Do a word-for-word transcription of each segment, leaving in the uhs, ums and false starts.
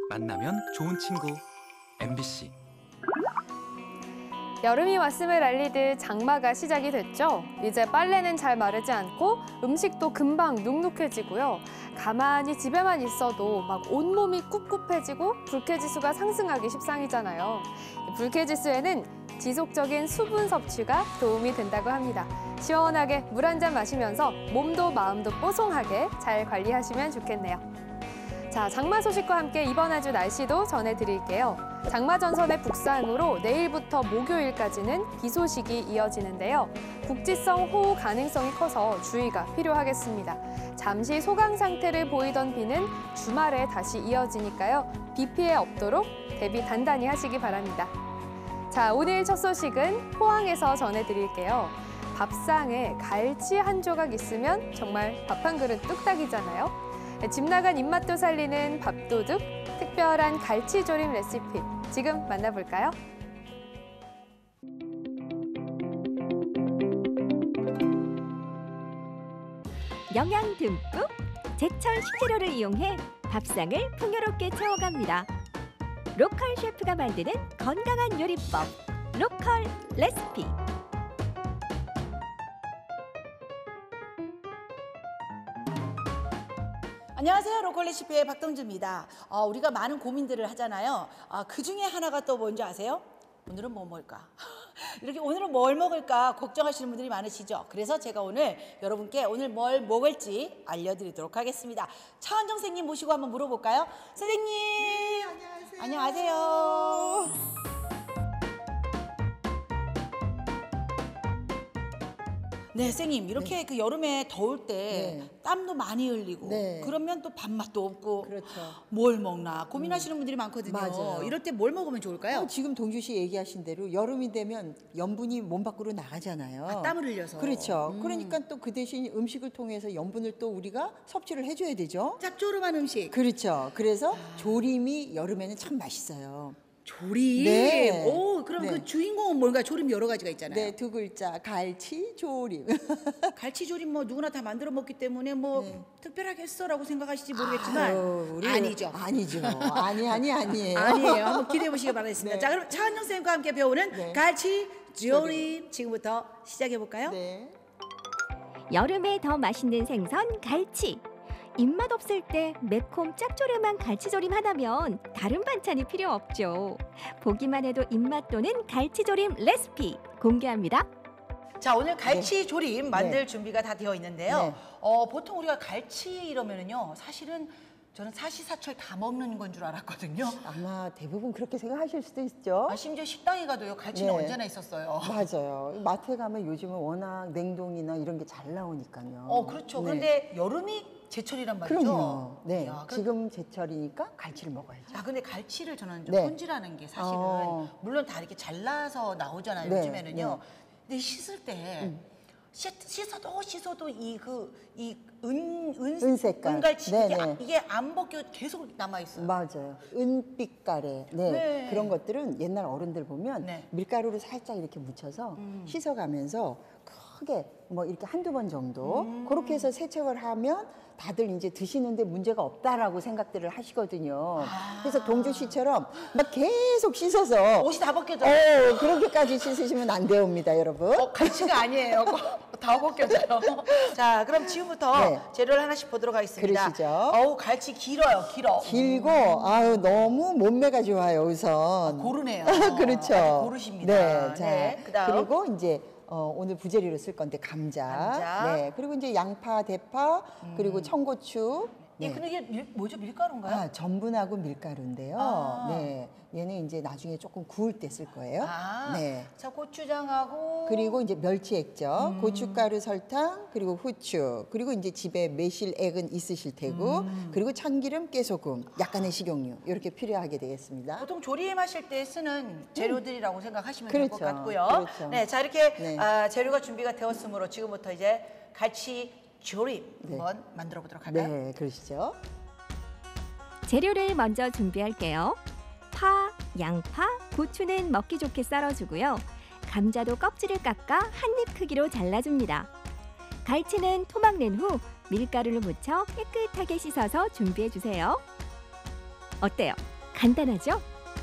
만나면 좋은 친구 엠비씨. 여름이 왔음을 알리듯 장마가 시작이 됐죠. 이제 빨래는 잘 마르지 않고 음식도 금방 눅눅해지고요. 가만히 집에만 있어도 막 온몸이 꿉꿉해지고 불쾌지수가 상승하기 십상이잖아요. 불쾌지수에는 지속적인 수분 섭취가 도움이 된다고 합니다. 시원하게 물 한 잔 마시면서 몸도 마음도 뽀송하게 잘 관리하시면 좋겠네요. 자, 장마 소식과 함께 이번 한 주 날씨도 전해드릴게요. 장마 전선의 북상으로 내일부터 목요일까지는 비 소식이 이어지는데요. 국지성 호우 가능성이 커서 주의가 필요하겠습니다. 잠시 소강 상태를 보이던 비는 주말에 다시 이어지니까요. 비 피해 없도록 대비 단단히 하시기 바랍니다. 자, 오늘 첫 소식은 포항에서 전해드릴게요. 밥상에 갈치 한 조각 있으면 정말 밥 한 그릇 뚝딱이잖아요. 집 나간 입맛도 살리는 밥도둑, 특별한 갈치조림 레시피 지금 만나볼까요? 영양 듬뿍 제철 식재료를 이용해 밥상을 풍요롭게 채워갑니다. 로컬 셰프가 만드는 건강한 요리법, 로컬 레시피. 안녕하세요. 로컬 레시피의 박동주입니다. 어, 우리가 많은 고민들을 하잖아요. 어, 그 중에 하나가 또 뭔지 아세요? 오늘은 뭐 먹을까? 이렇게 오늘은 뭘 먹을까 걱정하시는 분들이 많으시죠? 그래서 제가 오늘 여러분께 오늘 뭘 먹을지 알려드리도록 하겠습니다. 차은정 선생님 모시고 한번 물어볼까요? 선생님! 네, 안녕하세요. 안녕하세요. 네, 선생님 이렇게 네. 그 여름에 더울 때 네. 땀도 많이 흘리고 네. 그러면 또 밥맛도 없고 그렇죠. 뭘 먹나 고민하시는 분들이 많거든요. 맞아요. 이럴 때 뭘 먹으면 좋을까요? 어, 지금 동주 씨 얘기하신 대로 여름이 되면 염분이 몸 밖으로 나가잖아요. 아, 땀을 흘려서. 그렇죠. 음. 그러니까 또 그 대신 음식을 통해서 염분을 또 우리가 섭취를 해줘야 되죠. 짭조름한 음식. 그렇죠. 그래서 조림이 여름에는 참 맛있어요. 조림. 네. 오, 그럼 네. 그 주인공은 뭔가 조림 여러 가지가 있잖아요. 네, 두 글자 갈치 조림. 갈치 조림 뭐 누구나 다 만들어 먹기 때문에 뭐 네. 특별하겠어라고 생각하실지 모르겠지만 아유, 우리 아니죠. 아니죠. 아니 아니 아니에요. 아니에요. 한번 기대해 보시기 바라겠습니다. 네. 자, 그럼 차은영 선생님과 함께 배우는 네. 갈치 조림 지금부터 시작해 볼까요? 네. 여름에 더 맛있는 생선 갈치. 입맛 없을 때 매콤 짭조름한 갈치조림 하나면 다른 반찬이 필요 없죠. 보기만 해도 입맛 도는 갈치조림 레시피 공개합니다. 자, 오늘 갈치 네. 조림 만들 네. 준비가 다 되어 있는데요. 네. 어, 보통 우리가 갈치 이러면은요, 사실은 저는 사시사철 다 먹는 건 줄 알았거든요. 아마 대부분 그렇게 생각하실 수도 있죠. 아, 심지어 식당에 가도요, 갈치는 네. 언제나 있었어요. 맞아요. 마트에 가면 요즘은 워낙 냉동이나 이런 게 잘 나오니까요. 어, 그렇죠. 네. 그런데 여름이 제철이란 말이죠. 그럼요. 네. 이야, 그- 지금 제철이니까 갈치를 먹어야죠. 아, 근데 갈치를 저는 좀 네. 손질하는 게 사실은 어. 물론 다 이렇게 잘라서 나오잖아요. 네, 요즘에는요. 네. 근데 씻을 때 음. 씻, 씻어도 씻어도 이 그 이 은 은 은색깔. 은갈치 네, 이게, 네. 아- 이게 안 벗겨 계속 남아 있어요. 맞아요. 은빛깔에 네. 네. 그런 것들은 옛날 어른들 보면 네. 밀가루를 살짝 이렇게 묻혀서 음. 씻어가면서 크게 뭐 이렇게 한두 번 정도 음. 그렇게 해서 세척을 하면 다들 이제 드시는데 문제가 없다라고 생각들을 하시거든요. 아. 그래서 동주 씨처럼 막 계속 씻어서 옷이 다 벗겨져요. 어, 그렇게까지 씻으시면 안 되옵니다, 여러분. 어, 갈치가 아니에요. 다 벗겨져요. 자, 그럼 지금부터 네. 재료를 하나씩 보도록 하겠습니다. 그러시죠. 어우, 갈치 길어요, 길어. 길고 아유 너무 몸매가 좋아요, 우선. 고르네요. 그렇죠. 아주 고르십니다. 네, 자 네, 그다음. 그리고 이제 어, 오늘 부재료로 쓸 건데 감자, 감자. 네, 그리고 이제 양파, 대파, 그리고 청고추. 예, 근데 이게 밀, 뭐죠? 밀가루인가요? 아, 전분하고 밀가루인데요. 아. 네, 얘는 이제 나중에 조금 구울 때 쓸 거예요. 아, 네. 자, 고추장하고 그리고 이제 멸치 액젓, 음. 고춧가루, 설탕, 그리고 후추, 그리고 이제 집에 매실 액은 있으실 테고, 음. 그리고 참기름, 깨소금, 약간의 식용유 이렇게 필요하게 되겠습니다. 보통 조림하실 때 쓰는 재료들이라고 생각하시면 될 것 그렇죠. 같고요. 그렇죠. 네, 자 이렇게 네. 아, 재료가 준비가 되었으므로 지금부터 이제 갈치 조림 네. 한번 만들어 보도록 할까요? 네, 그러시죠. 재료를 먼저 준비할게요. 파, 양파, 고추는 먹기 좋게 썰어주고요. 감자도 껍질을 깎아 한 입 크기로 잘라줍니다. 갈치는 토막 낸 후 밀가루를 묻혀 깨끗하게 씻어서 준비해주세요. 어때요? 간단하죠?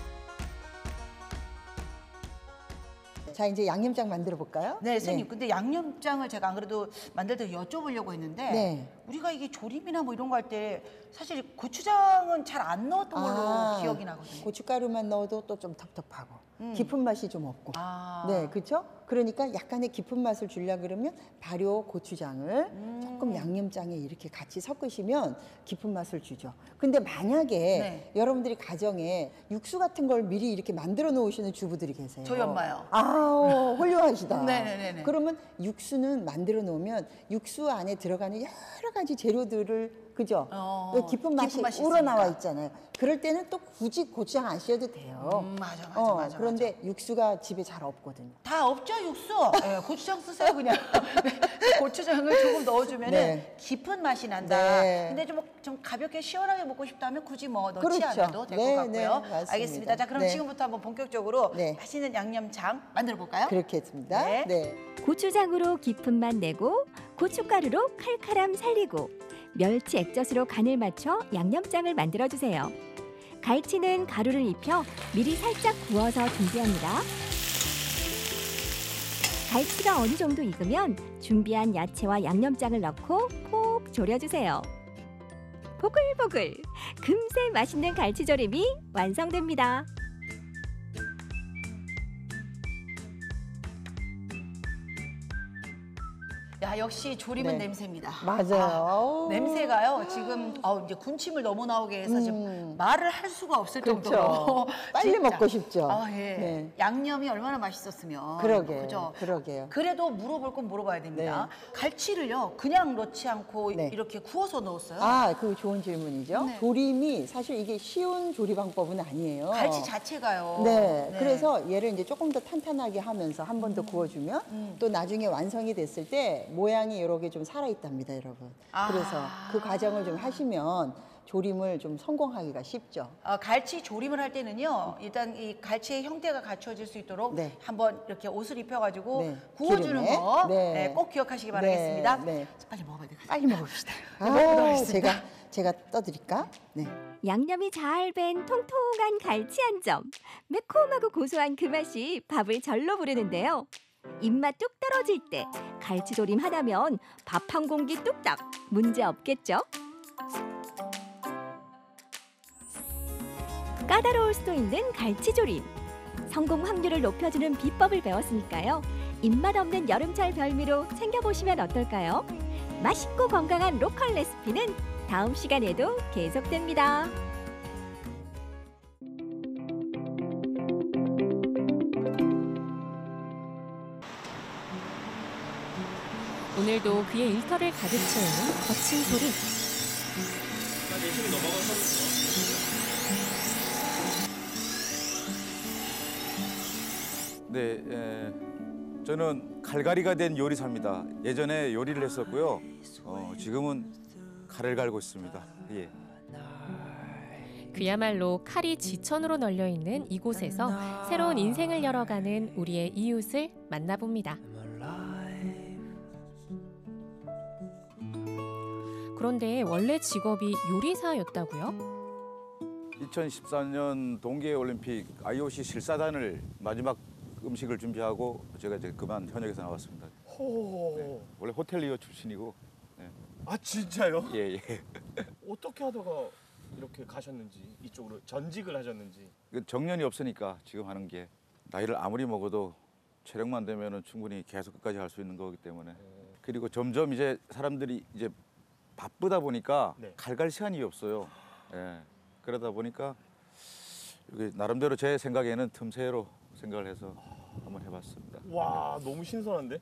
자, 이제 양념장 만들어 볼까요? 네, 선생님. 근데 양념장을 제가 안 그래도 만들 때 여쭤보려고 했는데 네. 우리가 이게 조림이나 뭐 이런 거 할 때 사실 고추장은 잘 안 넣었던 걸로 아, 기억이 나거든요. 고춧가루만 넣어도 또 좀 텁텁하고 음. 깊은 맛이 좀 없고. 아. 네, 그렇죠? 그러니까 약간의 깊은 맛을 주려 그러면 발효 고추장을 음. 조금 양념장에 이렇게 같이 섞으시면 깊은 맛을 주죠. 근데 만약에 네. 여러분들이 가정에 육수 같은 걸 미리 이렇게 만들어 놓으시는 주부들이 계세요. 저희 엄마요. 아, 훌륭하시다. 네네네네. 그러면 육수는 만들어 놓으면 육수 안에 들어가는 여러 가지 재료들을 그죠? 어, 깊은 맛이, 깊은 맛이 우러나와 있으니까. 있잖아요. 그럴 때는 또 굳이 고추장 안 씌워도 돼요. 음, 맞아, 맞아, 어, 맞아. 그런데 육수가 집에 잘 없거든요. 다 없죠, 육수? 네, 고추장 쓰세요, 그냥. 고추장을 조금 넣어주면 네. 깊은 맛이 난다. 네. 근데 좀, 좀 가볍게 시원하게 먹고 싶다면 굳이 뭐 넣지 그렇죠. 않아도 될 것 네, 같고요. 네, 맞습니다. 알겠습니다. 자, 그럼 네. 지금부터 한번 본격적으로 네. 맛있는 양념장 만들어 볼까요? 그렇게 했습니다. 네. 네. 고추장으로 깊은 맛 내고 고춧가루로 칼칼함 살리고 멸치 액젓으로 간을 맞춰 양념장을 만들어 주세요. 갈치는 가루를 입혀 미리 살짝 구워서 준비합니다. 갈치가 어느 정도 익으면 준비한 야채와 양념장을 넣고 푹 졸여주세요. 보글보글 금세 맛있는 갈치조림이 완성됩니다. 야, 역시 조림은 네. 냄새입니다. 맞아요. 아, 아우. 냄새가요. 지금 어, 이제 군침을 너무 나오게 해서 지금 음. 말을 할 수가 없을 그렇죠. 정도로 빨리 진짜. 먹고 싶죠. 아, 예. 네. 양념이 얼마나 맛있었으면. 그러게. 그죠? 그러게요. 그래도 물어볼 건 물어봐야 됩니다. 갈치를요, 그냥 넣지 않고 네. 이렇게 구워서 넣었어요. 아, 그 좋은 질문이죠. 네. 조림이 사실 이게 쉬운 조리 방법은 아니에요. 갈치 자체가요. 네, 그래서 얘를 이제 조금 더 탄탄하게 하면서 한 번 더 구워주면 음. 또 나중에 완성이 됐을 때 모양이 이렇게 좀 살아있답니다, 여러분. 아. 그래서 그 과정을 좀 하시면 조림을 좀 성공하기가 쉽죠. 어, 갈치 조림을 할 때는요, 일단 이 갈치의 형태가 갖춰질 수 있도록 네. 한번 이렇게 옷을 입혀가지고 네. 구워주는 기름에. 거 네. 네, 꼭 기억하시기 네, 바라겠습니다. 네. 빨리 먹어야 되겠어요. 빨리 먹읍시다. 먹도록 아, 하겠습니다. 제가 제가 떠드릴까? 네. 양념이 잘 밴 통통한 갈치 한 점. 매콤하고 고소한 그 맛이 밥을 절로 부르는데요. 입맛 뚝 떨어질 때 갈치조림 하나면 밥 한 공기 뚝딱 문제 없겠죠? 까다로울 수도 있는 갈치조림. 성공 확률을 높여주는 비법을 배웠으니까요. 입맛 없는 여름철 별미로 챙겨보시면 어떨까요? 맛있고 건강한 로컬 레시피는 다음 시간에도 계속됩니다. 오늘도 그의 일터를 가득 채우는 거친 소리. 네, 에, 저는 칼갈이가 된 요리사입니다. 예전에 요리를 했었고요. 어, 지금은 칼을 갈고 있습니다. 예. 그야말로 칼이 지천으로 널려 있는 이곳에서 새로운 인생을 열어가는 우리의 이웃을 만나봅니다. 그런데 원래 직업이 요리사였다고요? 이천십사 년 동계올림픽 아이오씨 실사단을 마지막 음식을 준비하고 제가 이제 그만 현역에서 나왔습니다. 호. 네, 원래 호텔리어 출신이고. 네. 아 진짜요? 예, 예. 어떻게 하다가 이렇게 가셨는지 이쪽으로 전직을 하셨는지. 그 정년이 없으니까 지금 하는 게 나이를 아무리 먹어도 체력만 되면은 충분히 계속 끝까지 할 수 있는 거기 때문에. 그리고 점점 이제 사람들이 이제 바쁘다 보니까 네. 칼 갈 시간이 없어요. 예. 그러다 보니까 이게 나름대로 제 생각에는 틈새로 생각을 해서 한번 해봤습니다. 와 너무 신선한데?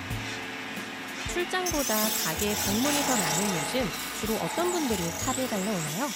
출장보다 가게 방문이 더 많은 요즘 주로 어떤 분들이 칼을 갈러 오나요?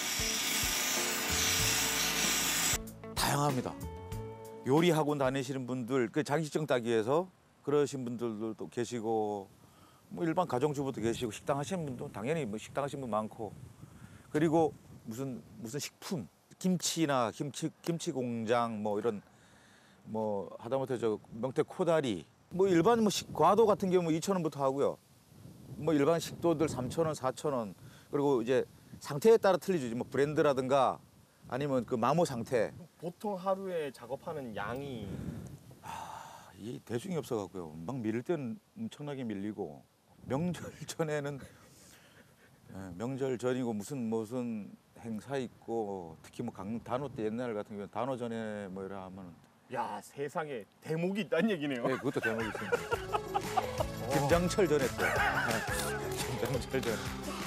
다양합니다. 요리 학원 다니시는 분들, 그 자격증 따기 위해서 그러신 분들도 계시고, 뭐 일반 가정주부도 계시고, 식당 하시는 분도 당연히 뭐 식당 하시는 분 많고, 그리고 무슨 무슨 식품, 김치나 김치 김치 공장 뭐 이런 뭐 하다못해 저 명태 코다리, 뭐 일반 뭐 식, 과도 같은 경우 이천 원부터 하고요. 뭐 일반 식도들 삼천 원, 사천 원, 그리고 이제 상태에 따라 틀리죠. 뭐 브랜드라든가 아니면 그 마모 상태. 보통 하루에 작업하는 양이 이 대중이 없어갖고요. 막 밀릴 때는 엄청나게 밀리고 명절 전에는 예, 명절 전이고 무슨 무슨 행사 있고 특히 뭐 강 단오 때 옛날 같은 경우는 단오 전에 뭐 이라 하면 야 세상에 대목이 있다는 얘기네요. 예, 그것도 대목이 있습니다. 김장철 전에 또 예, 김장철 전에.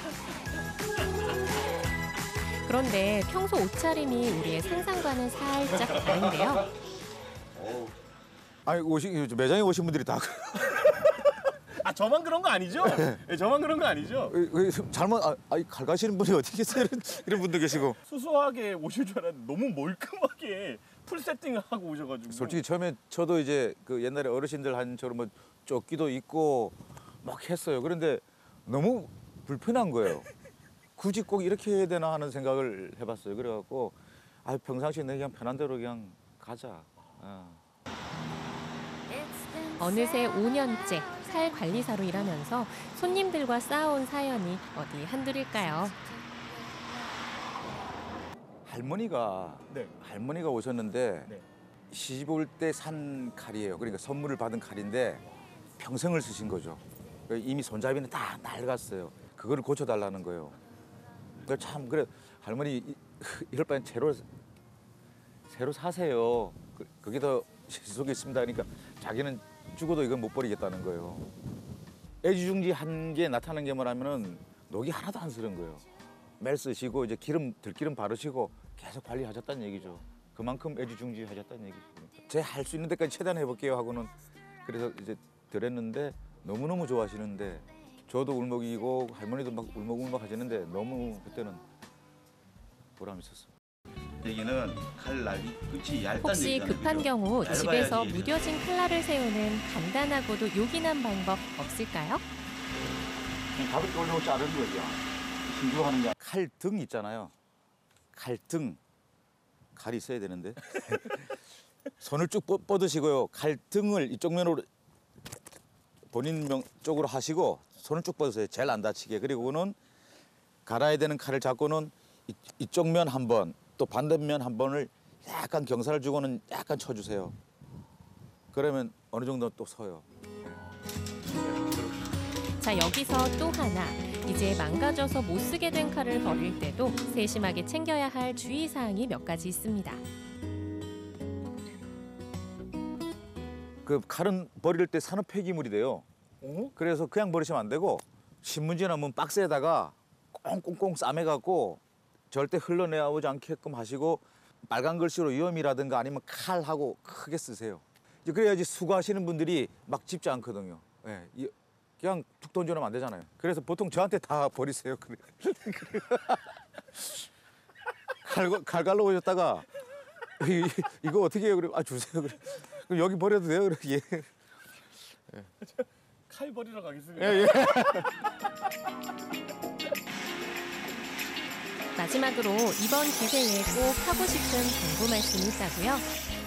그런데 평소 옷차림이 우리의 상상과는 살짝 다른데요. 아니 오시 매장에 오신 분들이 다 아 저만 그런 거 아니죠? 네, 저만 그런 거 아니죠? 잘못 아, 아니 갈 가시는 분이 어떻게 계세요? 이런, 이런 분도 계시고. 수수하게 오실 줄 알았는데 너무 몰끔하게 풀 세팅하고 오셔가지고. 솔직히 처음에 저도 이제 그 옛날에 어르신들 한처럼 뭐 조끼도 입고 막 했어요. 그런데 너무 불편한 거예요. 굳이 꼭 이렇게 해야 되나 하는 생각을 해봤어요. 그래갖고 아 평상시에 내 그냥 편한 대로 그냥 가자. 아. 어느새 오 년째 살 관리사로 일하면서 손님들과 쌓아온 사연이 어디 한둘일까요? 할머니가 네. 할머니가 오셨는데 네. 시집 올 때 산 칼이에요. 그러니까 선물을 받은 칼인데 평생을 쓰신 거죠. 이미 손잡이는 다 낡았어요. 그거를 고쳐달라는 거예요. 그러니까 참 그래 할머니 이- 이럴 바엔 새로 새로 사세요. 그, 그게 더 실속이 있습니다. 그러니까 자기는 죽어도 이건 못 버리겠다는 거예요. 애지중지한 게 나타난 게 뭐냐면은 녹이 하나도 안 쓰는 거예요. 매일 쓰시고 이제 기름 들기름 바르시고 계속 관리하셨다는 얘기죠. 그만큼 애지중지하셨다는 얘기죠. 제 할 수 있는 데까지 최대한 해볼게요 하고는 그래서 이제 드렸는데 너무너무 좋아하시는데 저도 울먹이고 할머니도 막 울먹울먹 하시는데 너무 그때는 보람 있었어요. 얘기는 칼 날이 끝이 얇다는 혹시 얘기잖아요, 급한 그죠? 경우 얇아야지 집에서 얘기잖아요. 무뎌진 칼날을 세우는 간단하고도 요긴한 방법 없을까요? 그냥 가볍게 올려고 자르는 거죠. 신주하는 게 칼등 있잖아요. 칼등 칼이 있어야 되는데 손을 쭉 뻗- 뻗으시고요. 칼등을 이쪽 면으로 본인 명 쪽으로 하시고 손을 쭉 뻗으세요. 제일 안 다치게. 그리고는 갈아야 되는 칼을 잡고는 이, 이쪽 면 한 번, 또 반대면 한 번을 약간 경사를 주고는 약간 쳐주세요. 그러면 어느 정도 또 서요. 자, 여기서 또 하나. 이제 망가져서 못 쓰게 된 칼을 버릴 때도 세심하게 챙겨야 할 주의사항이 몇 가지 있습니다. 그 칼은 버릴 때 산업 폐기물이 돼요. 어? 그래서 그냥 버리시면 안 되고 신문지나 뭐 박스에다가 꽁꽁꽁 싸매갖고 절대 흘러내오지 않게끔 하시고 빨간 글씨로 위험이라든가 아니면 칼하고 크게 쓰세요. 이제 그래야지 수거하시는 분들이 막 집지 않거든요. 예, 이- 그냥 툭 던져놓으면 안 되잖아요. 그래서 보통 저한테 다 버리세요. 그래. 칼, 칼 갈러 오셨다가 이, 이거 어떻게 해요? 그래, 아 주세요. 그래. 그럼 여기 버려도 돼요? 그래. 예. 칼 버리러 가겠습니다. 예, 예. 마지막으로 이번 기회에 꼭 하고 싶은 당부 말씀이 있다고요?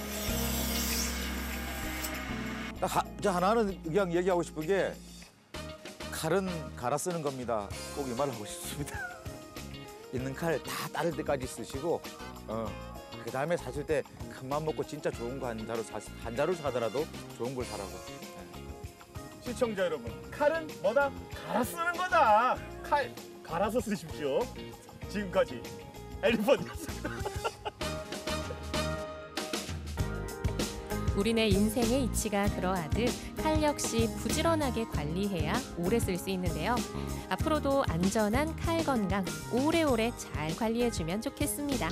하, 저 하나는 그냥 얘기하고 싶은 게 칼은 갈아 쓰는 겁니다. 꼭 이 말을 하고 싶습니다. 있는 칼 다 따를 때까지 쓰시고 어, 그 다음에 사실 때 큰 맘 먹고 진짜 좋은 거 한 자루 사, 한 자루 사더라도 좋은 걸 사라고. 시청자 여러분, 칼은 뭐다? 갈아 쓰는 거다. 칼 갈아서 쓰십시오. 지금까지 엘리펀트였습니다. 우리네 인생의 이치가 그러하듯 칼 역시 부지런하게 관리해야 오래 쓸 수 있는데요. 앞으로도 안전한 칼 건강 오래오래 잘 관리해주면 좋겠습니다.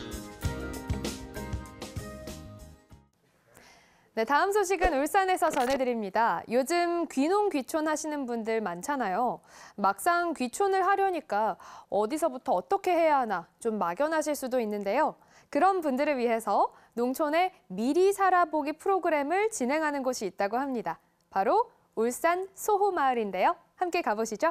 네, 다음 소식은 울산에서 전해드립니다. 요즘 귀농 귀촌 하시는 분들 많잖아요. 막상 귀촌을 하려니까 어디서부터 어떻게 해야 하나 좀 막연하실 수도 있는데요. 그런 분들을 위해서 농촌의 미리 살아보기 프로그램을 진행하는 곳이 있다고 합니다. 바로 울산 소호마을인데요. 함께 가보시죠.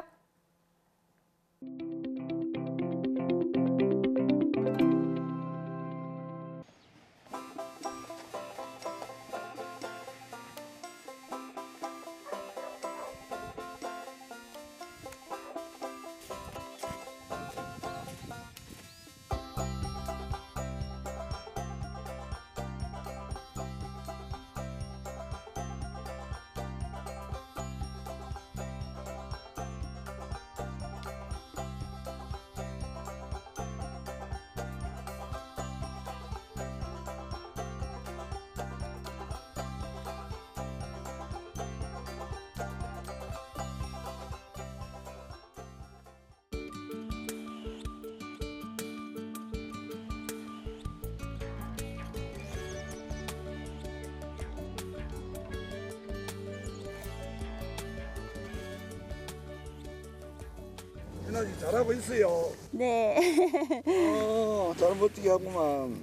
민아지 잘하고 있어요. 네. 어, 잘 버티게 하구만.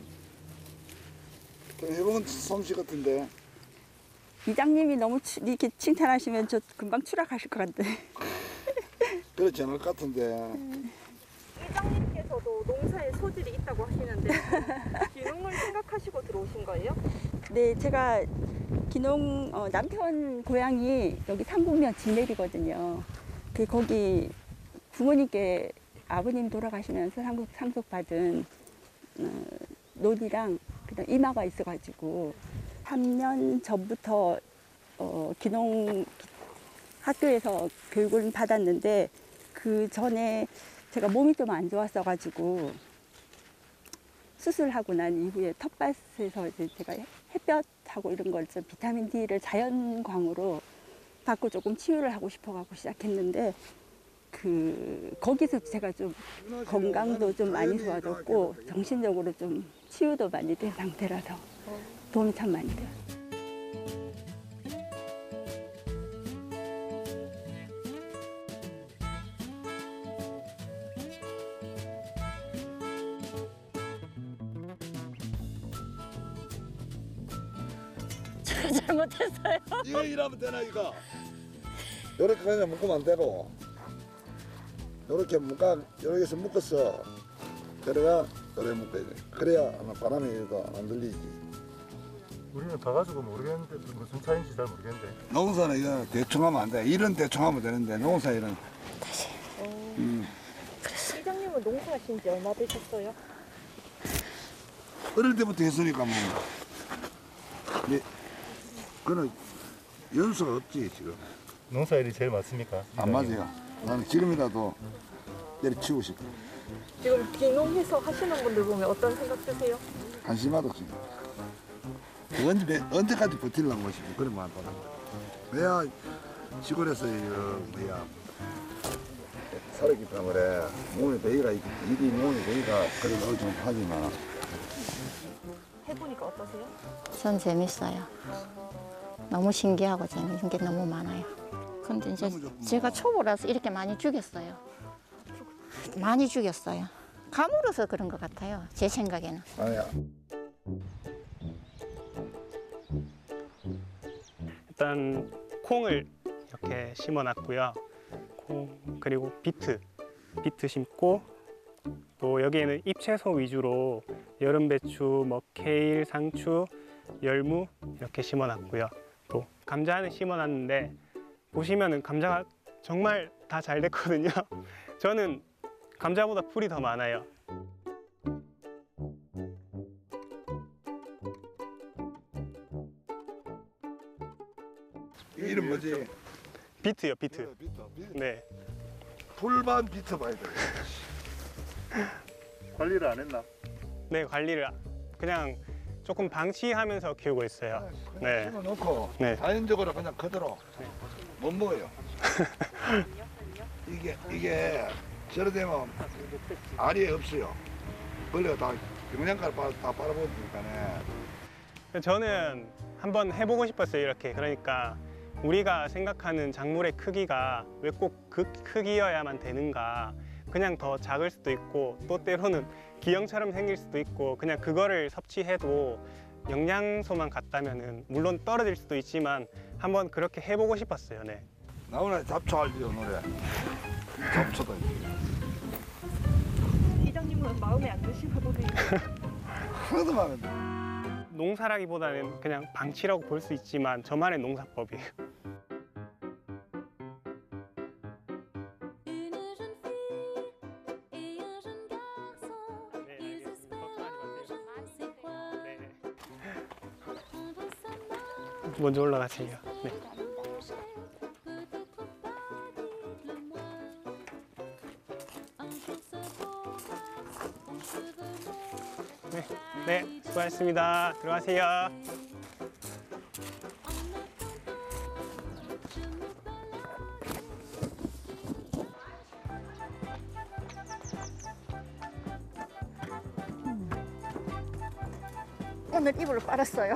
좀 해본 솜씨 같은데. 이장님이 너무 추, 이렇게 칭찬하시면 저 금방 추락하실 것 같은데. 그렇지 않을 것 같은데. 이장님께서도 농사에 소질이 있다고 하시는데 기농을 생각하시고 들어오신 거예요? 네, 제가 기농 어, 남편 고향이 여기 상북면 진내리거든요. 그 거기 부모님께 아버님 돌아가시면서 상속, 상속받은 어, 논이랑 그다음 이마가 있어가지고 삼 년 전부터 어, 기농 학교에서 교육을 받았는데 그 전에 제가 몸이 좀 안 좋았어가지고 수술하고 난 이후에 텃밭에서 이제 제가 햇볕하고 이런 걸 좀 비타민 D를 자연광으로 받고 조금 치유를 하고 싶어가지고 시작했는데 그 거기서 제가 좀 건강도 좀 많이 좋아졌고 정신적으로 좀 치유도 많이 된 상태라서 도움이 참 많이 돼요. 잘못했어요. 이거 일하면 되나 이거? 요렇게 그냥 묶으면 안 되고 요렇게 묶어 요렇게서 묶었어. 그래가 요렇게 묶어야 돼. 그래야 아마 바람이 더 안 들리지. 우리는 봐가지고 모르겠는데 무슨 차이인지 잘 모르겠는데. 농사는 이거 대충 하면 안 돼. 일은 대충 하면 되는데 농사 일은 다시. 음. 이장님은 농사하신 지 얼마 되셨어요? 어릴 때부터 했으니까 뭐. 네. 그는 연수가 없지 지금. 농사일이 제일 맞습니까? 안 맞아요. 나는 지금이라도 내리치우고 싶어. 지금 기농해서 하시는 분들 보면 어떤 생각 드세요? 한심하다 지금. 언제 언제까지 버틸라고 싶어 그런 마음 받는 거야. 내가 시골에서 이거 뭐야 살았기 때문에 몸에 배기가 일이 몸에 배기가 그래도 좀 하지만. 해보니까 어떠세요? 전 재밌어요. 너무 신기하고 재밌는 게 너무 많아요. 근데 이제 제가 초보라서 이렇게 많이 죽였어요. 많이 죽였어요. 가물어서 그런 것 같아요. 제 생각에는. 아니야. 일단 콩을 이렇게 심어놨고요. 콩 그리고 비트, 비트 심고 또 여기에는 잎채소 위주로 여름 배추, 뭐 케일, 상추, 열무 이렇게 심어놨고요. 또 감자는 심어놨는데 보시면은 감자가 정말 다 잘 됐거든요. 저는 감자보다 풀이 더 많아요. 이름 뭐지? 비트요, 비트. 비트, 비트. 네. 풀반 비트 봐야 돼. 관리를 안 했나? 네, 관리를 그냥 조금 방치하면서 키우고 있어요. 네. 심어놓고 네. 자연적으로 그냥 그대로 못 먹어요. 이게 이게 저래 되면 알이 없어요. 벌레가 다 영양가를 다, 다 빨아먹으니까네. 저는 한번 해보고 싶었어요. 이렇게 그러니까 우리가 생각하는 작물의 크기가 왜 꼭 그 크기여야만 되는가. 그냥 더 작을 수도 있고 또 때로는 기형처럼 생길 수도 있고 그냥 그거를 섭취해도 영양소만 같다면은 물론 떨어질 수도 있지만 한번 그렇게 해보고 싶었어요. 네. 나오나 잡초 알지요 노래. 잡초다. 이장님은 마음에 안 드시나 보네요. 하나도 마음에 안 들어. 농사라기보다는 그냥 방치라고 볼 수 있지만 저만의 농사법이에요. 먼저 올라가세요. 네. 네, 네, 수고하셨습니다. 들어가세요. 오늘 이불을 빨았어요.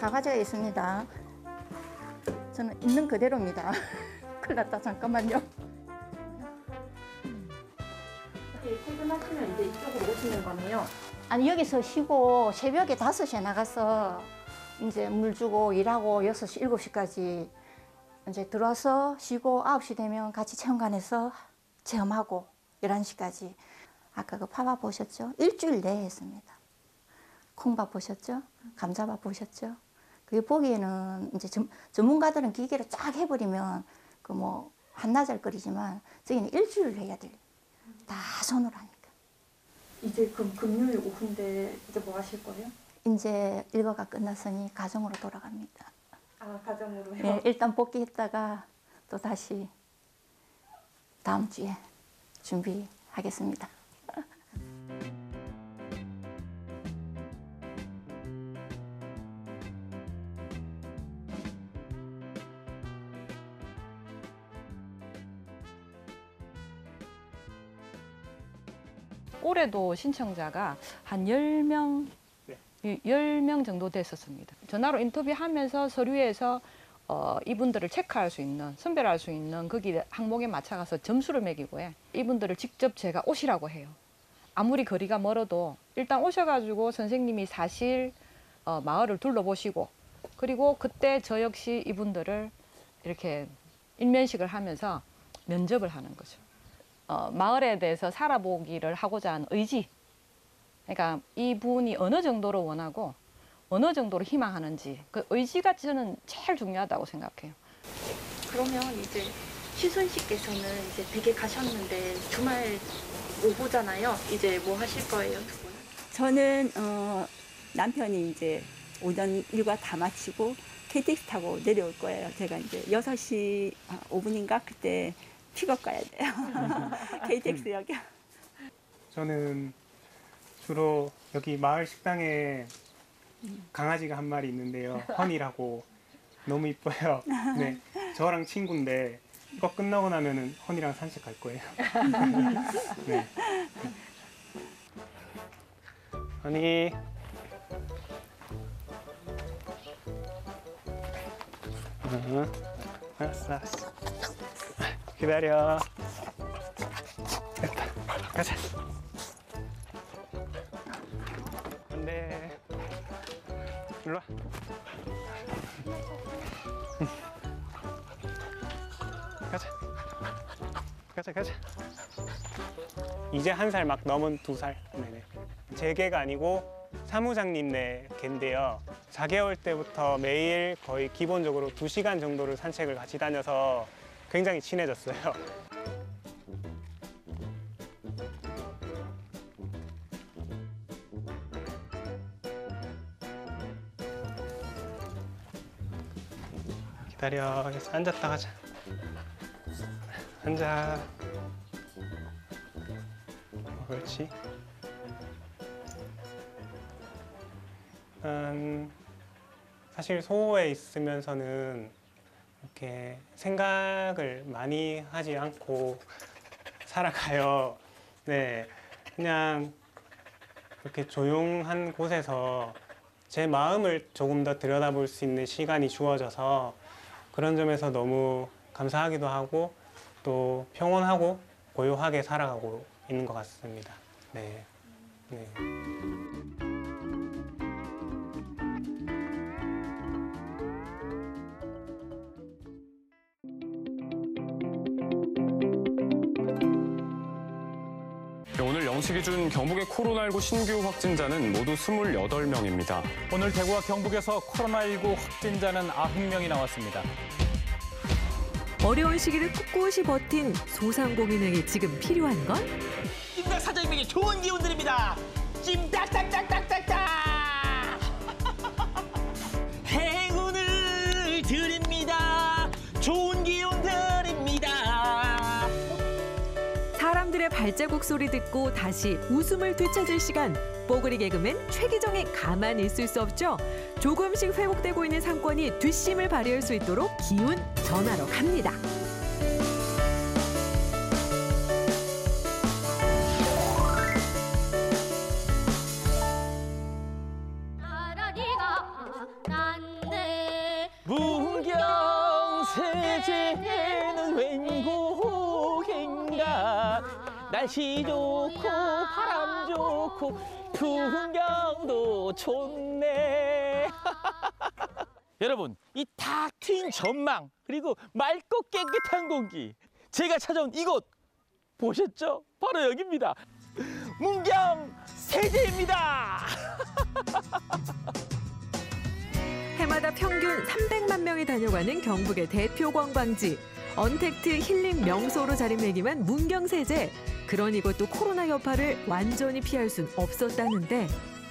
다 가져가 있습니다. 저는 있는 그대로입니다. 큰일 났다. 잠깐만요. 퇴근하시면 이제 이쪽으로 오시는 거네요. 아니 여기서 쉬고 새벽에 다섯 시에 나가서 이제 물 주고 일하고 여섯 시, 일곱 시까지 이제 들어와서 쉬고 아홉 시 되면 같이 체험관에서 체험하고 열한 시까지. 아까 그 파밥 보셨죠? 일주일 내에 했습니다. 콩밥 보셨죠? 감자밥 보셨죠? 그게 보기에는 이제 전, 전문가들은 기계로 쫙 해버리면 그 뭐 한나절 거리지만 저희는 일주일 해야 돼요. 다 손으로 하니까. 이제 그럼 금요일 오후인데 이제 뭐 하실 거예요? 이제 일과가 끝났으니 가정으로 돌아갑니다. 아, 가정으로요? 네, 일단 복귀했다가 또 다시 다음 주에 준비하겠습니다. 올해도 신청자가 한 열 명, 열 명 정도 됐었습니다. 전화로 인터뷰하면서 서류에서 어, 이분들을 체크할 수 있는, 선별할 수 있는 거기 항목에 맞춰가서 점수를 매기고 해. 이분들을 직접 제가 오시라고 해요. 아무리 거리가 멀어도 일단 오셔가지고 선생님이 사실 어, 마을을 둘러보시고 그리고 그때 저 역시 이분들을 이렇게 일면식을 하면서 면접을 하는 거죠. 어, 마을에 대해서 살아보기를 하고자 하는 의지. 그러니까 이분이 어느 정도로 원하고 어느 정도로 희망하는지 그 의지가 저는 제일 중요하다고 생각해요. 그러면 이제 희순 씨께서는 이제 댁에 가셨는데 주말 오후잖아요. 이제 뭐 하실 거예요, 두 분? 저는 어, 남편이 이제 오전 일과 다 마치고 케이티엑스 타고 내려올 거예요. 제가 이제 여섯 시 오 분인가 그때 픽업 가야 돼요. 케이티엑스역이요. 저는 주로 여기 마을 식당에 강아지가 한 마리 있는데요. 허니라고 너무 이뻐요. 네, 저랑 친구인데 이거 끝나고 나면은 허니랑 산책 갈 거예요. 네. 허니. 응, 알았어, 알았어. 기다려. 됐다. 가자. 안 돼. 일로 와. 응. 가자. 가자, 가자. 이제 한 살 막 넘은 두 살. 네네. 제 개가 아니고 사무장님네 개인데요. 사 개월 때부터 매일 거의 기본적으로 두 시간 정도를 산책을 같이 다녀서 굉장히 친해졌어요. 기다려. 여기서 앉았다 가자. 앉아. 어, 그렇지. 음, 사실 소호에 있으면서는 이렇게 생각을 많이 하지 않고 살아가요. 네, 그냥 이렇게 조용한 곳에서 제 마음을 조금 더 들여다볼 수 있는 시간이 주어져서 그런 점에서 너무 감사하기도 하고 또 평온하고 고요하게 살아가고 있는 것 같습니다. 네. 네. 오늘 영 시 기준 경북의 코로나십구 신규 확진자는 모두 스물여덟 명입니다. 오늘 대구와 경북에서 코로나십구 확진자는 아홉 명이 나왔습니다. 어려운 시기를 꿋꿋이 버틴 소상공인에게 지금 필요한 건? 찜닭 사장님에게 좋은 기운 드립니다. 찜닭딱딱딱딱딱 행운을 드립니다. 좋은 기운 드립니다. 사람들의 발자국 소리 듣고 다시 웃음을 되찾을 시간. 뽀글이 개그맨 최기정이 가만히 있을 수 없죠. 조금씩 회복되고 있는 상권이 뒷심을 발휘할 수 있도록 기운 전하러 갑니다. 나란히가 난 세제는 웬 곡인가. 날씨 좋고 바람 좋고 풍경도 좋네. 여러분, 이 탁 트인 전망 그리고 맑고 깨끗한 공기, 제가 찾아온 이곳 보셨죠? 바로 여기입니다. 문경 세제입니다. 해마다 평균 삼백만 명이 다녀가는 경북의 대표 관광지. 언택트 힐링 명소로 자리매김한 문경세제. 그런 이것도 코로나 여파를 완전히 피할 순 없었다는데.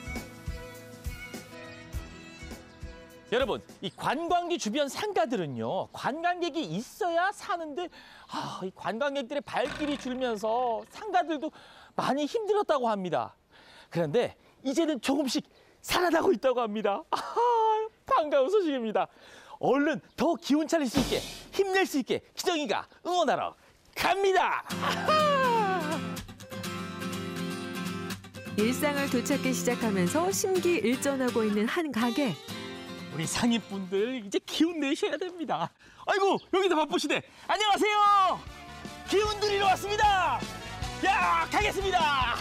여러분, 이 관광지 주변 상가들은요, 관광객이 있어야 사는데, 아, 이 관광객들의 발길이 줄면서 상가들도 많이 힘들었다고 합니다. 그런데 이제는 조금씩 살아나고 있다고 합니다. 아, 반가운 소식입니다. 얼른 더 기운 차릴 수 있게, 힘낼 수 있게 기정이가 응원하러 갑니다. 일상을 되찾기 시작하면서 심기일전하고 있는 한 가게. 우리 상인분들 이제 기운 내셔야 됩니다. 아이고, 여기도 바쁘시네. 안녕하세요. 기운 드리러 왔습니다. 야, 가겠습니다.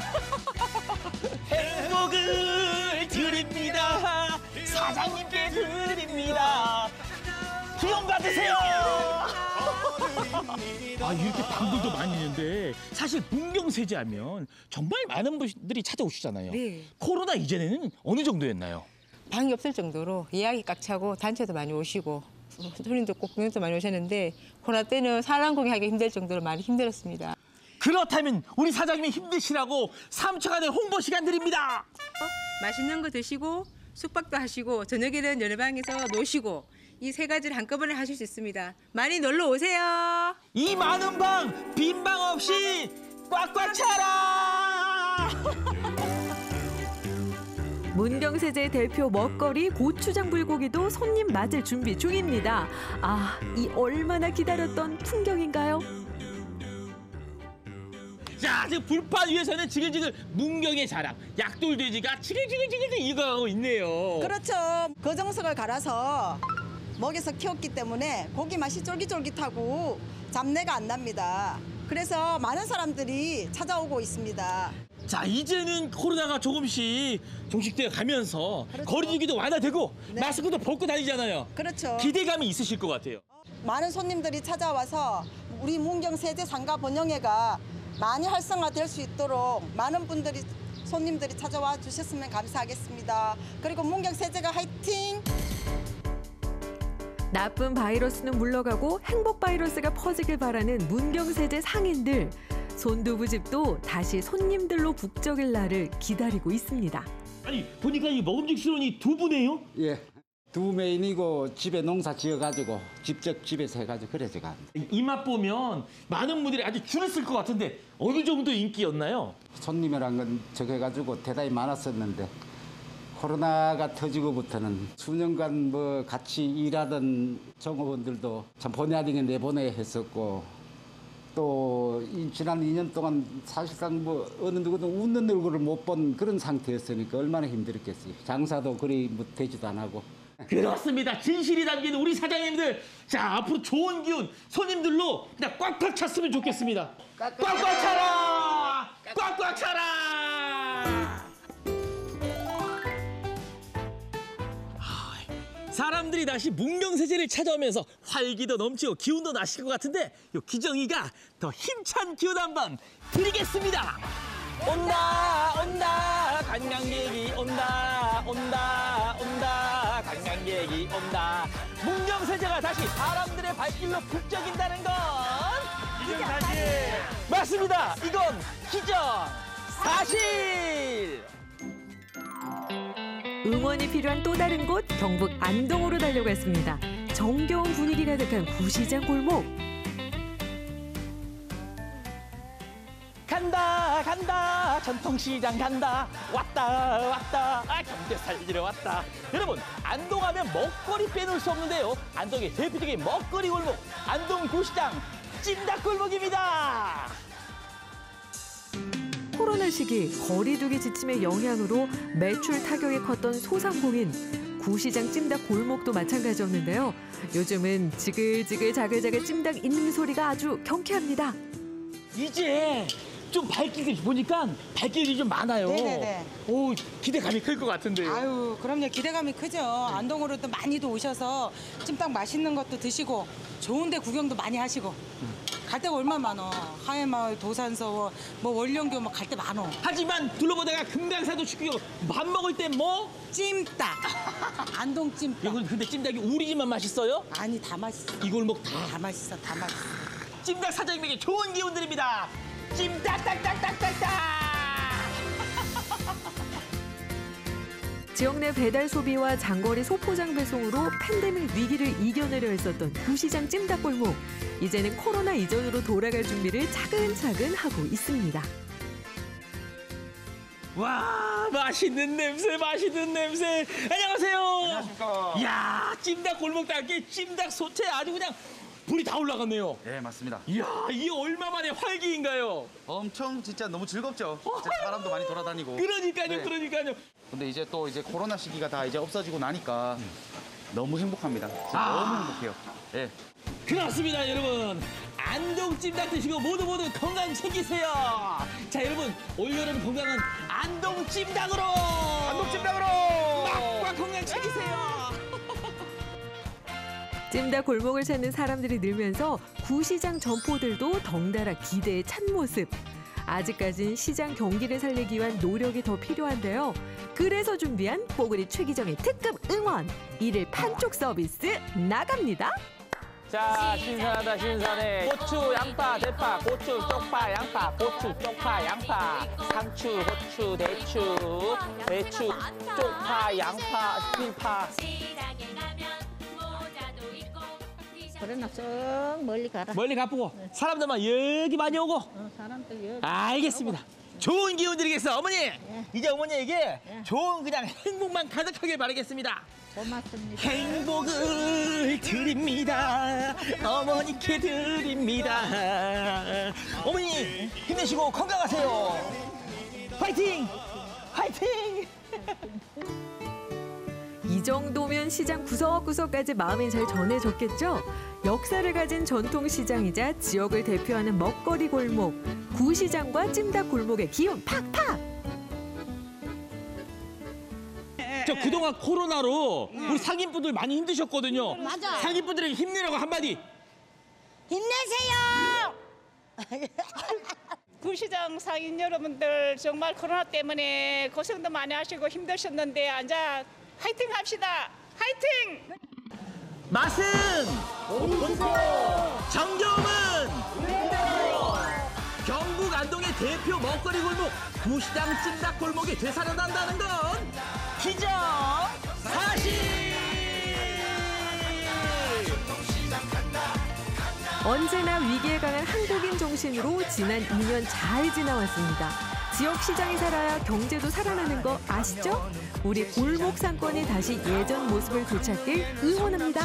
행복을 드립니다. 사장님께 드립니다. 기운 받으세요. 아, 이렇게 방들도 많이 있는데 사실 문경세제 하면 정말 많은 분들이 찾아오시잖아요. 네. 코로나 이전에는 어느 정도였나요? 방이 없을 정도로 예약이 꽉 차고 단체도 많이 오시고 손님도 꼭 구경도 많이 오셨는데 코로나 때는 사람 구경하기 힘들 정도로 많이 힘들었습니다. 그렇다면 우리 사장님이 힘드시라고 삼 초간의 홍보 시간 드립니다. 맛있는 거 드시고 숙박도 하시고 저녁에는 연회방에서 노시고 이 세 가지를 한꺼번에 하실 수 있습니다. 많이 놀러 오세요. 이 많은 방, 빈 방 없이 꽉꽉 차라. 문경세제 대표 먹거리 고추장 불고기도 손님 맞을 준비 중입니다. 아, 이 얼마나 기다렸던 풍경인가요? 자, 지금 불판 위에서는 지글지글 문경의 자랑, 약돌돼지가 지글지글지글 익어가고 있네요. 그렇죠. 거정석을 갈아서 먹여서 키웠기 때문에 고기 맛이 쫄깃쫄깃하고 잡내가 안 납니다. 그래서 많은 사람들이 찾아오고 있습니다. 자, 이제는 코로나가 조금씩 종식돼 가면서 그렇죠. 거리두기도 완화되고 네. 마스크도 벗고 다니잖아요. 그렇죠. 기대감이 있으실 것 같아요. 많은 손님들이 찾아와서 우리 문경세제 상가 번영회가 많이 활성화될 수 있도록 많은 분들이 손님들이 찾아와 주셨으면 감사하겠습니다. 그리고 문경세제가 화이팅! 나쁜 바이러스는 물러가고 행복 바이러스가 퍼지길 바라는 문경세제 상인들. 손두부집도 다시 손님들로 북적일 날을 기다리고 있습니다. 아니, 보니까 이 먹음직스러운 이 두부네요? 예. 두부 메인이고 집에 농사 지어가지고 직접 집에서 해가지고 그래서 갑니다. 이 맛 보면 많은 분들이 아주 줄을 쓸 것 같은데 어느 정도 인기였나요? 손님이란 건 적어가지고 대단히 많았었는데 코로나가 터지고부터는 수년간 뭐 같이 일하던 종업원들도 참 본의 아니게 내보내 했었고 또 지난 이 년 동안 사실상 뭐 어느 누구도 웃는 얼굴을 못 본 그런 상태였으니까 얼마나 힘들었겠어요. 장사도 그리 뭐 되지도 안 하고. 그렇습니다. 진실이 담긴 우리 사장님들. 자, 앞으로 좋은 기운 손님들로 그냥 꽉꽉 찼으면 좋겠습니다. 꽉꽉 차라! 꽉꽉 차라! 사람들이 다시 문경세제를 찾아오면서 활기도 넘치고 기운도 나실 것 같은데 요 기정이가 더 힘찬 기운 한번 드리겠습니다. 온다 온다 관광객이 온다 온다 온다 관광객이 온다. 문경세제가 다시 사람들의 발길로 북적인다는 건 기정사실 맞습니다. 이건 기정사실. 응원이 필요한 또 다른 곳 경북 안동으로 달려갔습니다. 정겨운 분위기 가득한 구시장 골목. 간다 간다 전통시장 간다 왔다 왔다 아, 경제 살리러 왔다. 여러분, 안동하면 먹거리 빼놓을 수 없는데요. 안동의 대표적인 먹거리 골목 안동 구시장 찜닭골목입니다. 코로나 시기 거리두기 지침의 영향으로 매출 타격이 컸던 소상공인, 구시장 찜닭 골목도 마찬가지였는데요. 요즘은 지글지글 자글자글 찜닭 있는 소리가 아주 경쾌합니다. 이제 좀 발길이 보니까 발길이 좀 많아요. 네네네. 오, 기대감이 클 것 같은데요. 아유, 그럼요. 기대감이 크죠. 안동으로도 많이도 오셔서 찜닭 맛있는 것도 드시고 좋은 데 구경도 많이 하시고. 갈 데가 얼마나 많어. 하회마을, 도산서원, 뭐 월령교 뭐 갈 데 많어. 하지만 둘러보다가 금강산도 축구요. 밥 먹을 때 뭐? 찜닭. 안동 찜닭. 이건 근데 찜닭이 우리 집만 맛있어요? 아니, 다 맛있어. 이 골목 다? 다 맛있어, 다 맛있어. 찜닭 사장님에게 좋은 기운 드립니다. 찜닭 딱딱딱딱딱. 지역 내 배달 소비와 장거리 소포장 배송으로 팬데믹 위기를 이겨내려 했었던 구시장 찜닭골목. 이제는 코로나 이전으로 돌아갈 준비를 차근차근 하고 있습니다. 와, 맛있는 냄새, 맛있는 냄새. 안녕하세요. 안녕하십니까. 이야, 찜닭 골목답게 찜닭 소태 아주 그냥 불이 다 올라갔네요. 네, 맞습니다. 이야, 이게 얼마 만에 활기인가요? 엄청 진짜 너무 즐겁죠. 진짜 사람도 많이 돌아다니고. 그러니까요, 네. 그러니까요. 근데 이제 또 이제 코로나 시기가 다 이제 없어지고 나니까 너무 행복합니다. 진짜 아. 너무 행복해요. 네. 그렇습니다, 여러분. 안동 찜닭 드시고 모두 모두 건강 챙기세요. 자, 여러분, 올여름 건강은 안동 찜닭으로. 안동 찜닭으로. 막과 건강 챙기세요. 찜닭 골목을 찾는 사람들이 늘면서 구시장 점포들도 덩달아 기대에 찬 모습. 아직까진 시장 경기를 살리기 위한 노력이 더 필요한데요. 그래서 준비한 뽀글이 최기정의 특급 응원. 일일 판촉 서비스 나갑니다. 자, 신선하다, 신선해. 고추, 양파, 대파, 고추, 쪽파, 양파, 고추, 쪽파, 양파, 상추, 고추, 대추, 대추, 쪽파, 양파, 필파. 그러나 저 멀리 가라. 멀리 가보고 사람들만 여기 많이 오고. 어, 사람들 여기. 알겠습니다. 좋은 기운 드리겠어, 어머니. 예. 이제 어머니에게 좋은 그냥 행복만 가득하길 바라겠습니다. 고맙습니다. 행복을 드립니다. 어머니께 드립니다. 어머니 힘내시고 건강하세요. 파이팅! 파이팅! 이 정도면 시장 구석구석까지 마음이 잘 전해졌겠죠? 역사를 가진 전통시장이자 지역을 대표하는 먹거리 골목, 구시장과 찜닭 골목의 기운 팍팍! 저 그동안 코로나로 우리 상인분들 많이 힘드셨거든요. 맞아. 상인분들에게 힘내라고 한마디. 힘내세요. 구시장 상인 여러분들 정말 코로나 때문에 고생도 많이 하시고 힘드셨는데 앉아 화이팅 합시다. 화이팅! 맛은 정겨움은 경북 안동의 대표 먹거리 골목 구시장 찜닭 골목이 되살아난다는 건 기적 사실. 언제나 위기에 강한 한국인 정신으로 지난 이 년 잘 지나왔습니다. 지역 시장이 살아야 경제도 살아나는 거 아시죠? 우리 골목 상권이 다시 예전 모습을 되찾길 응원합니다.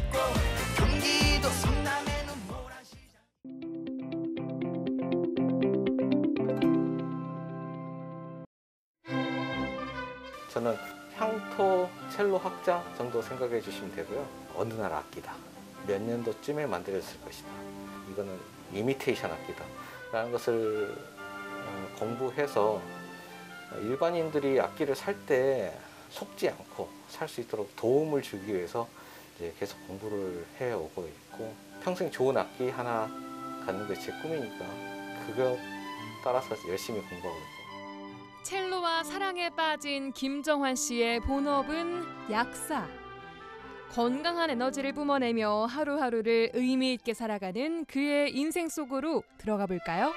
저는 향토 첼로 학자 정도 생각해 주시면 되고요. 어느 날 악기다. 몇 년도쯤에 만들어졌을 것이다. 이거는 이미테이션 악기다. 라는 것을 공부해서 일반인들이 악기를 살 때 속지 않고 살 수 있도록 도움을 주기 위해서 이제 계속 공부를 해오고 있고 평생 좋은 악기 하나 갖는 것이 제 꿈이니까 그거 따라서 열심히 공부하고 있고. 첼로와 사랑에 빠진 김정환 씨의 본업은 약사. 건강한 에너지를 뿜어내며 하루하루를 의미 있게 살아가는 그의 인생 속으로 들어가 볼까요?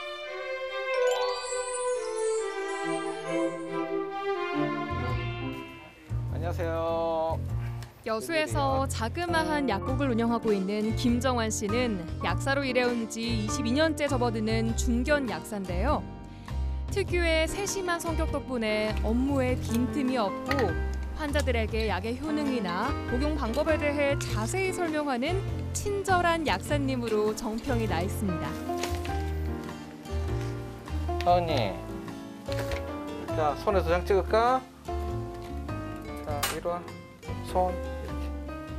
안녕하세요. 여수에서 자그마한 약국을 운영하고 있는 김정환 씨는 약사로 일해온 지 이십이 년째 접어드는 중견 약사인데요. 특유의 세심한 성격 덕분에 업무에 빈틈이 없고 환자들에게 약의 효능이나 복용 방법에 대해 자세히 설명하는 친절한 약사님으로 정평이 나 있습니다. 서은이. 자, 손에 도장 찍을까? 자, 이리 와. 손. 이렇게.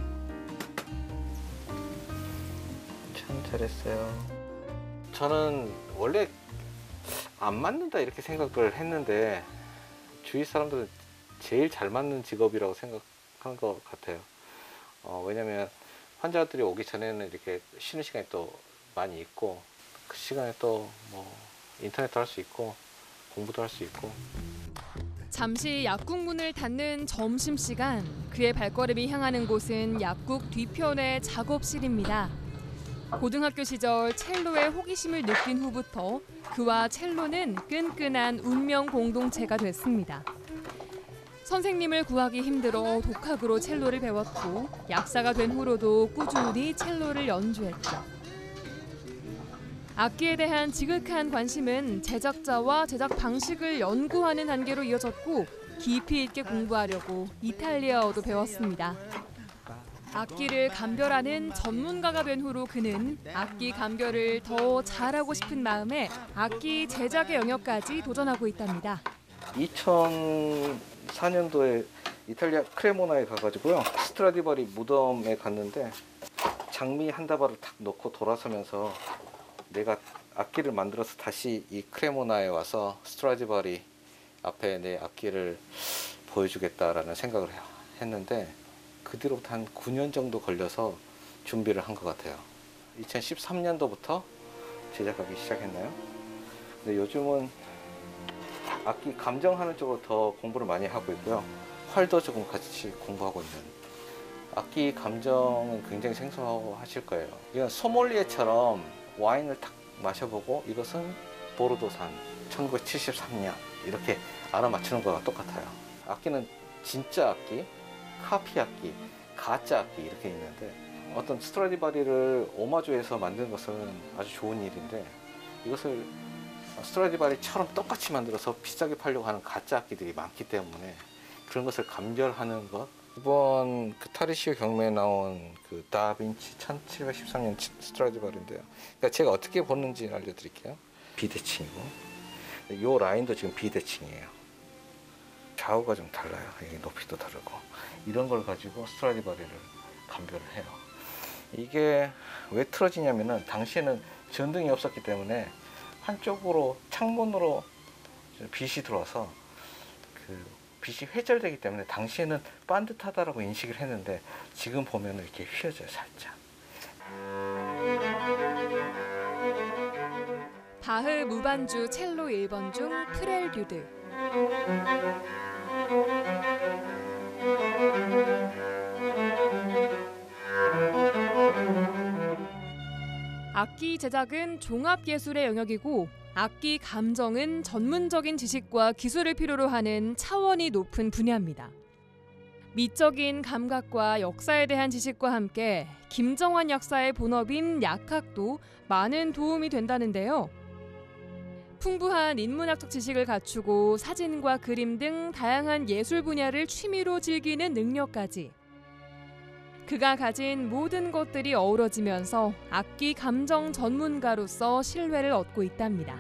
참 잘했어요. 저는 원래 안 맞는다 이렇게 생각을 했는데 주위 사람들은 제일 잘 맞는 직업이라고 생각하는 것 같아요. 어, 왜냐면 환자들이 오기 전에는 이렇게 쉬는 시간이 또 많이 있고 그 시간에 또 뭐 인터넷도 할 수 있고 공부도 할 수 있고. 잠시 약국 문을 닫는 점심시간, 그의 발걸음이 향하는 곳은 약국 뒤편의 작업실입니다. 고등학교 시절 첼로에 호기심을 느낀 후부터 그와 첼로는 끈끈한 운명 공동체가 됐습니다. 선생님을 구하기 힘들어 독학으로 첼로를 배웠고 약사가 된 후로도 꾸준히 첼로를 연주했죠. 악기에 대한 지극한 관심은 제작자와 제작 방식을 연구하는 단계로 이어졌고 깊이 있게 공부하려고 이탈리아어도 배웠습니다. 악기를 감별하는 전문가가 된 후로 그는 악기 감별을 더 잘하고 싶은 마음에 악기 제작의 영역까지 도전하고 있답니다. 이천사 년도에 이탈리아 크레모나에 가가지고요. 스트라디바리 무덤에 갔는데 장미 한 다발을 탁 놓고 돌아서면서 내가 악기를 만들어서 다시 이 크레모나에 와서 스트라디바리 앞에 내 악기를 보여주겠다라는 생각을 했는데 그 뒤로부터 한 구 년 정도 걸려서 준비를 한 것 같아요. 이천십삼 년도부터 제작하기 시작했나요? 근데 요즘은 악기 감정하는 쪽으로 더 공부를 많이 하고 있고요. 활도 조금 같이 공부하고 있는. 악기 감정은 굉장히 생소하실 거예요. 이건 소믈리에처럼 와인을 탁 마셔보고 이것은 보르도산 천구백칠십삼 년 이렇게 알아맞히는 거랑 똑같아요. 악기는 진짜 악기, 카피 악기, 가짜 악기 이렇게 있는데 어떤 스트라디바리를 오마주해서 만든 것은 아주 좋은 일인데 이것을 스트라디바리처럼 똑같이 만들어서 비싸게 팔려고 하는 가짜 악기들이 많기 때문에 그런 것을 감별하는 것. 이번 그 타리시오 경매에 나온 그 다빈치 천칠백십삼 년 스트라디바리인데요. 그러니까 제가 어떻게 보는지 알려드릴게요. 비대칭이고 이 라인도 지금 비대칭이에요. 좌우가 좀 달라요. 이게 높이도 다르고 이런 걸 가지고 스트라디바리를 감별을 해요. 이게 왜 틀어지냐면은 당시에는 전등이 없었기 때문에 한쪽으로 창문으로 빛이 들어와서 그 빛이 회절되기 때문에 당시에는 반듯하다라고 인식을 했는데 지금 보면 이렇게 휘어져요, 살짝. 바흐 무반주 첼로 일 번 중 프렐류드. 악기 제작은 종합예술의 영역이고 악기 감정은 전문적인 지식과 기술을 필요로 하는 차원이 높은 분야입니다. 미적인 감각과 역사에 대한 지식과 함께 김정환 약사의 본업인 약학도 많은 도움이 된다는데요. 풍부한 인문학적 지식을 갖추고 사진과 그림 등 다양한 예술 분야를 취미로 즐기는 능력까지. 그가 가진 모든 것들이 어우러지면서 악기 감정 전문가로서 신뢰를 얻고 있답니다.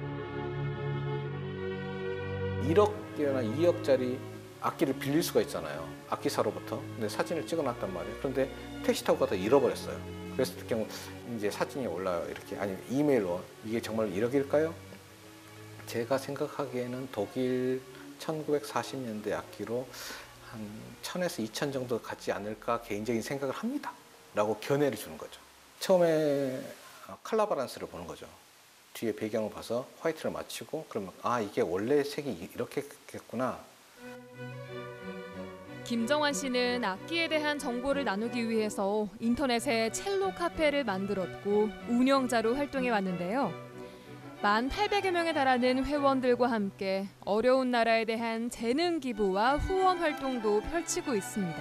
일억이나 이억짜리 악기를 빌릴 수가 있잖아요. 악기사로부터. 근데 사진을 찍어놨단 말이에요. 그런데 택시 타고 가다 잃어버렸어요. 그랬을 경우 이제 사진이 올라요. 이렇게 아니면 이메일로 이게 정말 일억일까요? 제가 생각하기에는 독일 천구백사십 년대 악기로 한 천에서 이천 정도 갖지 않을까 개인적인 생각을 합니다. 라고 견해를 주는 거죠. 처음에 칼라 바란스를 보는 거죠. 뒤에 배경을 봐서 화이트를 맞추고 그러면 아 이게 원래 색이 이렇게 겠구나. 김정환 씨는 악기에 대한 정보를 나누기 위해서 인터넷에 첼로 카페를 만들었고 운영자로 활동해 왔는데요. 만 팔백여 명에 달하는 회원들과 함께 어려운 나라에 대한 재능 기부와 후원 활동도 펼치고 있습니다.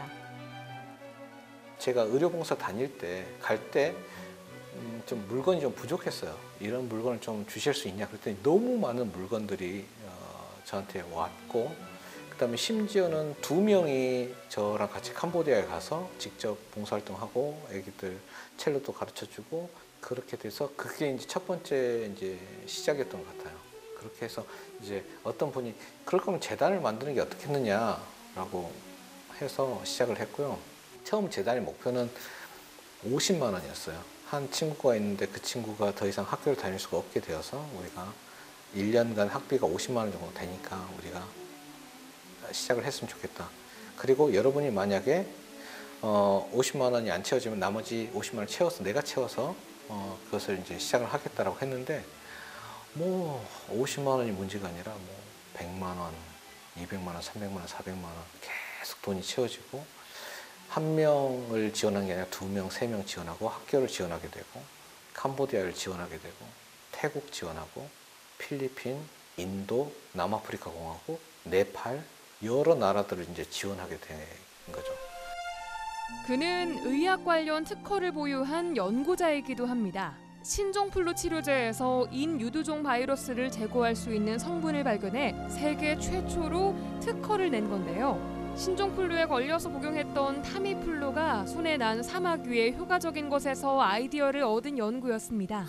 제가 의료봉사 다닐 때 갈 때 좀 물건이 좀 부족했어요. 이런 물건을 좀 주실 수 있냐 그랬더니 너무 많은 물건들이 저한테 왔고 그다음에 심지어는 두 명이 저랑 같이 캄보디아에 가서 직접 봉사활동하고 애기들 첼로도 가르쳐주고 그렇게 돼서 그게 이제 첫 번째 이제 시작이었던 것 같아요. 그렇게 해서 이제 어떤 분이 그럴 거면 재단을 만드는 게 어떻겠느냐라고 해서 시작을 했고요. 처음 재단의 목표는 오십만 원이었어요. 한 친구가 있는데 그 친구가 더 이상 학교를 다닐 수가 없게 되어서 우리가 일 년간 학비가 오십만 원 정도 되니까 우리가 시작을 했으면 좋겠다. 그리고 여러분이 만약에 어, 오십만 원이 안 채워지면 나머지 오십만 원을 채워서 내가 채워서 어, 그것을 이제 시작을 하겠다라고 했는데 뭐 오십만 원이 문제가 아니라 뭐 백만 원, 이백만 원, 삼백만 원, 사백만 원 계속 돈이 채워지고 한 명을 지원한 게 아니라 두 명, 세 명 지원하고 학교를 지원하게 되고 캄보디아를 지원하게 되고 태국 지원하고 필리핀, 인도, 남아프리카 공화국, 네팔 여러 나라들을 이제 지원하게 된 거죠. 그는 의학 관련 특허를 보유한 연구자이기도 합니다. 신종플루 치료제에서 인유두종 바이러스를 제거할 수 있는 성분을 발견해 세계 최초로 특허를 낸 건데요. 신종플루에 걸려서 복용했던 타미플루가 손에 난 사막 위에 효과적인 것에서 아이디어를 얻은 연구였습니다.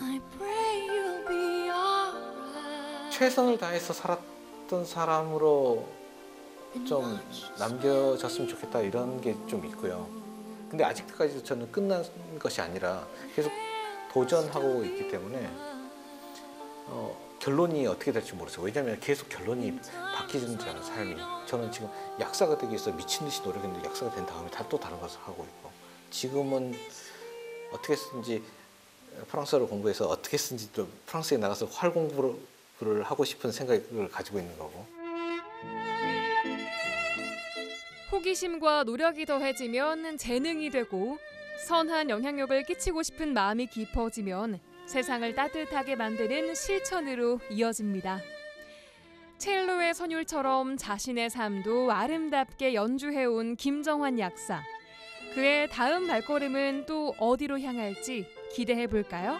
최선을 다해서 살았던 사람으로 좀 남겨졌으면 좋겠다 이런 게 좀 있고요. 근데 아직까지도 저는 끝난 것이 아니라 계속 도전하고 있기 때문에 어, 결론이 어떻게 될지 모르겠어요. 왜냐하면 계속 결론이 바뀌잖아요, 삶이. 저는 지금 약사가 되기 위해서 미친 듯이 노력했는데 약사가 된 다음에 다 또 다른 것을 하고 있고 지금은 어떻게 쓰든지 프랑스어를 공부해서 어떻게 쓰든지 또 프랑스에 나가서 활 공부를 하고 싶은 생각을 가지고 있는 거고. 호기심과 노력이 더해지면 재능이 되고 선한 영향력을 끼치고 싶은 마음이 깊어지면 세상을 따뜻하게 만드는 실천으로 이어집니다. 첼로의 선율처럼 자신의 삶도 아름답게 연주해온 김정환 약사. 그의 다음 발걸음은 또 어디로 향할지 기대해 볼까요?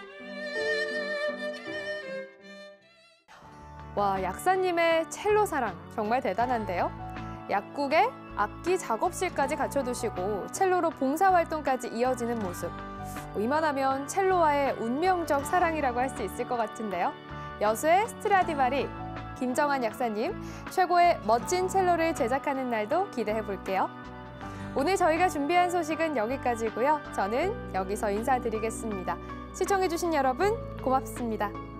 와, 약사님의 첼로 사랑 정말 대단한데요. 약국에 악기 작업실까지 갖춰두시고 첼로로 봉사활동까지 이어지는 모습. 이만하면 첼로와의 운명적 사랑이라고 할 수 있을 것 같은데요. 여수의 스트라디바리, 김정환 약사님, 최고의 멋진 첼로를 제작하는 날도 기대해 볼게요. 오늘 저희가 준비한 소식은 여기까지고요. 저는 여기서 인사드리겠습니다. 시청해주신 여러분 고맙습니다.